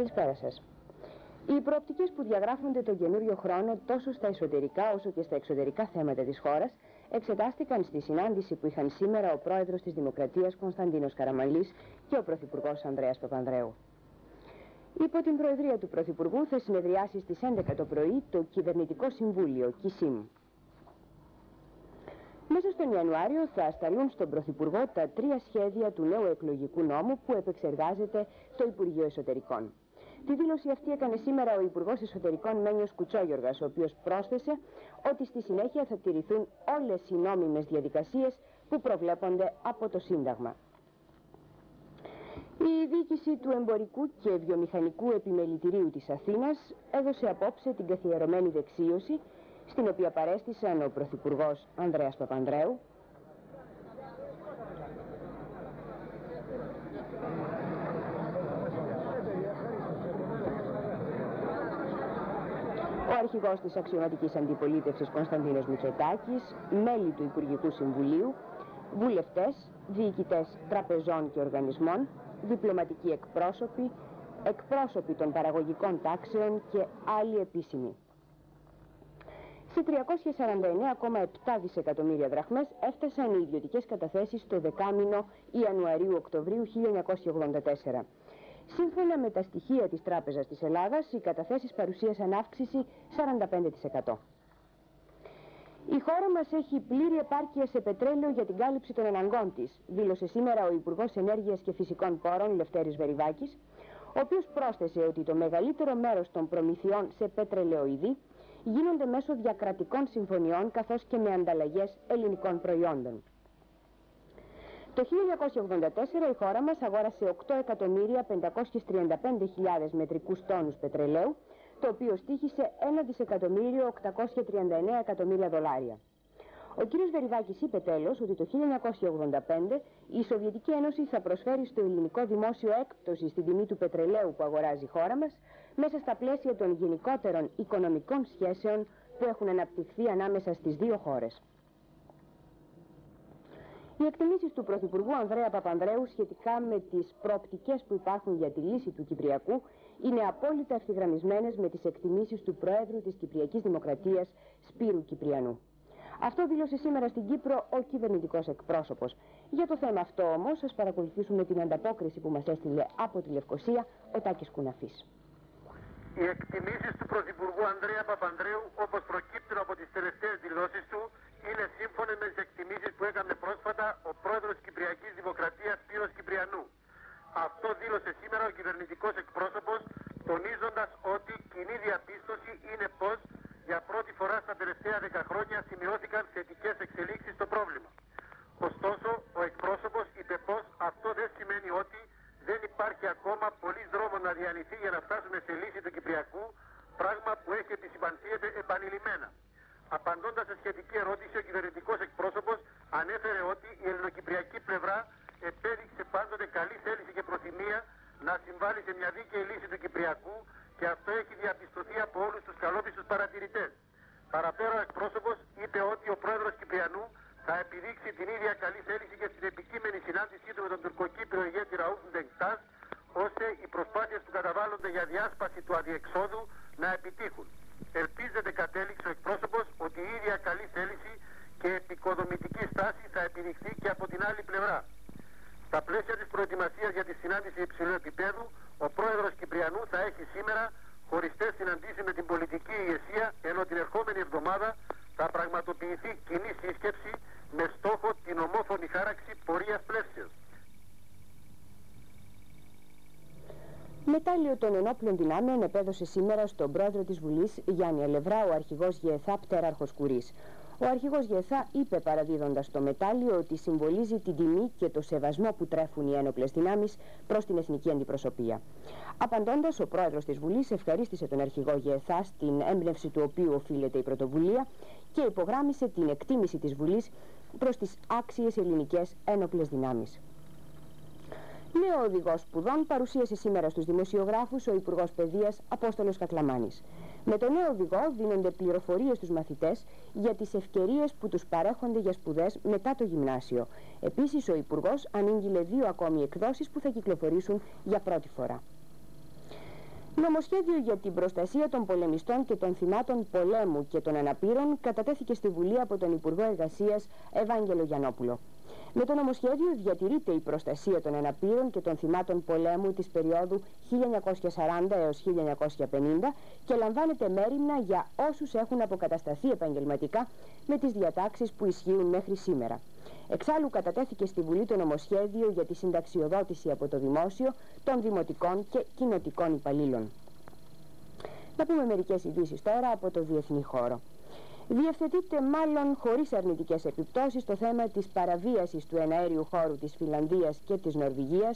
Καλησπέρα σας. Οι προοπτικές που διαγράφονται τον καινούριο χρόνο τόσο στα εσωτερικά όσο και στα εξωτερικά θέματα της χώρας εξετάστηκαν στη συνάντηση που είχαν σήμερα ο πρόεδρος της Δημοκρατίας Κωνσταντίνος Καραμανλής και ο πρωθυπουργός Ανδρέας Παπανδρέου. Υπό την προεδρία του πρωθυπουργού θα συνεδριάσει στις 11 το πρωί το Κυβερνητικό Συμβούλιο, ΚΙΣΥΜ. Μέσα στον Ιανουάριο θα ασταλούν στον πρωθυπουργό τα 3 σχέδια του νέου εκλογικού νόμου που επεξεργάζεται το Υπουργείο Εσωτερικών. Τη δήλωση αυτή έκανε σήμερα ο Υπουργός Εσωτερικών Μένιος Κουτσόγιοργας, ο οποίος πρόσθεσε ότι στη συνέχεια θα τηρηθούν όλες οι νόμιμες διαδικασίες που προβλέπονται από το Σύνταγμα. Η διοίκηση του Εμπορικού και Βιομηχανικού Επιμελητηρίου της Αθήνας έδωσε απόψε την καθιερωμένη δεξίωση, στην οποία παρέστησαν ο πρωθυπουργός Ανδρέας Παπανδρέου, ο αρχηγός της αξιωματικής αντιπολίτευσης Κωνσταντίνος Μητσοτάκης, μέλη του Υπουργικού Συμβουλίου, βουλευτές, διοικητές τραπεζών και οργανισμών, διπλωματικοί εκπρόσωποι, εκπρόσωποι των παραγωγικών τάξεων και άλλοι επίσημοι. Σε 349,7 δισεκατομμύρια δραχμές έφτασαν οι ιδιωτικές καταθέσεις το δεκάμηνο Ιανουαρίου-Οκτωβρίου 1984. Σύμφωνα με τα στοιχεία της Τράπεζας της Ελλάδας, οι καταθέσεις παρουσίασαν αύξηση 45%. Η χώρα μας έχει πλήρη επάρκεια σε πετρέλαιο για την κάλυψη των αναγκών της, δήλωσε σήμερα ο Υπουργός Ενέργειας και Φυσικών Πόρων Λευτέρης Βερηβάκης, ο οποίος πρόσθεσε ότι το μεγαλύτερο μέρος των προμηθειών σε πετρελαιοειδή γίνονται μέσω διακρατικών συμφωνιών καθώς και με ανταλλαγές ελληνικών προϊόντων. Το 1984 η χώρα μας αγόρασε 8.535.000 μετρικούς τόνους πετρελαίου, το οποίο στοίχησε 1.839.000.000 δολάρια. Ο κ. Βερηβάκης είπε τέλος ότι το 1985 η Σοβιετική Ένωση θα προσφέρει στο ελληνικό δημόσιο έκπτωση στην τιμή του πετρελαίου που αγοράζει η χώρα μας, μέσα στα πλαίσια των γενικότερων οικονομικών σχέσεων που έχουν αναπτυχθεί ανάμεσα στις δύο χώρες. Οι εκτιμήσεις του Πρωθυπουργού Ανδρέα Παπανδρέου σχετικά με τις προοπτικές που υπάρχουν για τη λύση του Κυπριακού είναι απόλυτα ευθυγραμμισμένες με τις εκτιμήσεις του Προέδρου της Κυπριακής Δημοκρατίας Σπύρου Κυπριανού. Αυτό δήλωσε σήμερα στην Κύπρο ο κυβερνητικός εκπρόσωπος. Για το θέμα αυτό όμως σας παρακολουθήσουμε την ανταπόκριση που μας έστειλε από τη Λευκοσία ο Τάκης Κουναφής. Οι εκτιμήσεις του Πρωθυπουργού Ανδρέα Παπανδρέου, όπως προκύπτουν από τις τελευταίες δηλώσεις του, είναι σύμφωνες με τις εκτιμήσεις που έκανε πρόσφατα ο πρόεδρος της Κυπριακής Δημοκρατίας Σπύρος Κυπριανού. Αυτό δήλωσε σήμερα ο κυβερνητικός εκπρόσωπος, τονίζοντας ότι κοινή διαπίστωση είναι πως για πρώτη φορά στα τελευταία 10 χρόνια σημειώθηκαν θετικές εξελίξεις στο πρόβλημα. Ωστόσο, ο εκπρόσωπος είπε πως αυτό δεν σημαίνει ότι δεν υπάρχει ακόμα πολύς δρόμος να διανυθεί για να φτάσουμε σε λύση του Κυπριακού, πράγμα που έχει επισημανθεί επανειλημμένα. Απαντώντας σε σχετική ερώτηση, ο κυβερνητικός εκπρόσωπος ανέφερε ότι η ελληνοκυπριακή πλευρά επέδειξε πάντοτε καλή θέληση και προθυμία να συμβάλλει σε μια δίκαιη λύση του Κυπριακού και αυτό έχει διαπιστωθεί από όλους τους καλόπιστους παρατηρητές. Παραπέρα, ο εκπρόσωπος είπε ότι ο πρόεδρος Κυπριανού θα επιδείξει την ίδια καλή θέληση και στην επικείμενη συνάντησή του με τον τουρκοκύπριο ηγέτη Ραούφ Ντενκτάς, ώστε οι προσπάθειες που καταβάλλονται για διάσπαση του αδιεξόδου να επιτύχουν. Ελπίζεται, κατέληξε ο εκπρόσωπος, ότι η ίδια καλή θέληση και επικοδομητική στάση θα επιδειχθεί και από την άλλη πλευρά. Στα πλαίσια της προετοιμασίας για τη συνάντηση υψηλού επίπεδου, ο πρόεδρος Κυπριανού θα έχει σήμερα χωριστές συναντήσεις με την πολιτική ηγεσία, ενώ την ερχόμενη εβδομάδα θα πραγματοποιηθεί κοινή σύσκεψη με στόχο την ομόφωνη χάραξη πορείας πλαίσιος. Μετάλλιο των ενόπλων δυνάμεων επέδωσε σήμερα στον πρόεδρο της Βουλής Γιάννη Αλευρά ο αρχηγός ΓΕΘΑ Πτέραρχος Κουρής. Ο αρχηγός ΓΕΘΑ είπε παραδίδοντας το μετάλλιο ότι συμβολίζει την τιμή και το σεβασμό που τρέφουν οι ένοπλες δυνάμεις προς την εθνική αντιπροσωπεία. Απαντώντας, ο πρόεδρος της Βουλής ευχαρίστησε τον αρχηγό ΓΕΘΑ, στην έμπνευση του οποίου οφείλεται η πρωτοβουλία, και υπογράμμισε την εκτίμηση της Βουλής προς τις άξιες ελληνικές ένοπλες δυνάμεις. Νέο οδηγό σπουδών παρουσίασε σήμερα στους δημοσιογράφους ο Υπουργός Παιδείας Απόστολος Κακλαμάνης. Με τον νέο οδηγό δίνονται πληροφορίες στους μαθητές για τις ευκαιρίες που τους παρέχονται για σπουδές μετά το γυμνάσιο. Επίσης, ο Υπουργός ανήγγειλε 2 ακόμη εκδόσεις που θα κυκλοφορήσουν για πρώτη φορά. Νομοσχέδιο για την προστασία των πολεμιστών και των θυμάτων πολέμου και των αναπήρων κατατέθηκε στη Βουλή από τον Υπουργό Εργασίας Ευάγγελο Γιαννόπουλο. Με το νομοσχέδιο διατηρείται η προστασία των αναπήρων και των θυμάτων πολέμου της περίοδου 1940 έως 1950 και λαμβάνεται μέριμνα για όσους έχουν αποκατασταθεί επαγγελματικά με τις διατάξεις που ισχύουν μέχρι σήμερα. Εξάλλου κατατέθηκε στη Βουλή το νομοσχέδιο για τη συνταξιοδότηση από το δημόσιο των δημοτικών και κοινοτικών υπαλλήλων. Να πούμε μερικές ειδήσεις τώρα από το διεθνή χώρο. Διευθετείται μάλλον χωρίς αρνητικές επιπτώσεις το θέμα της παραβίασης του εναέριου χώρου της Φινλανδίας και της Νορβηγίας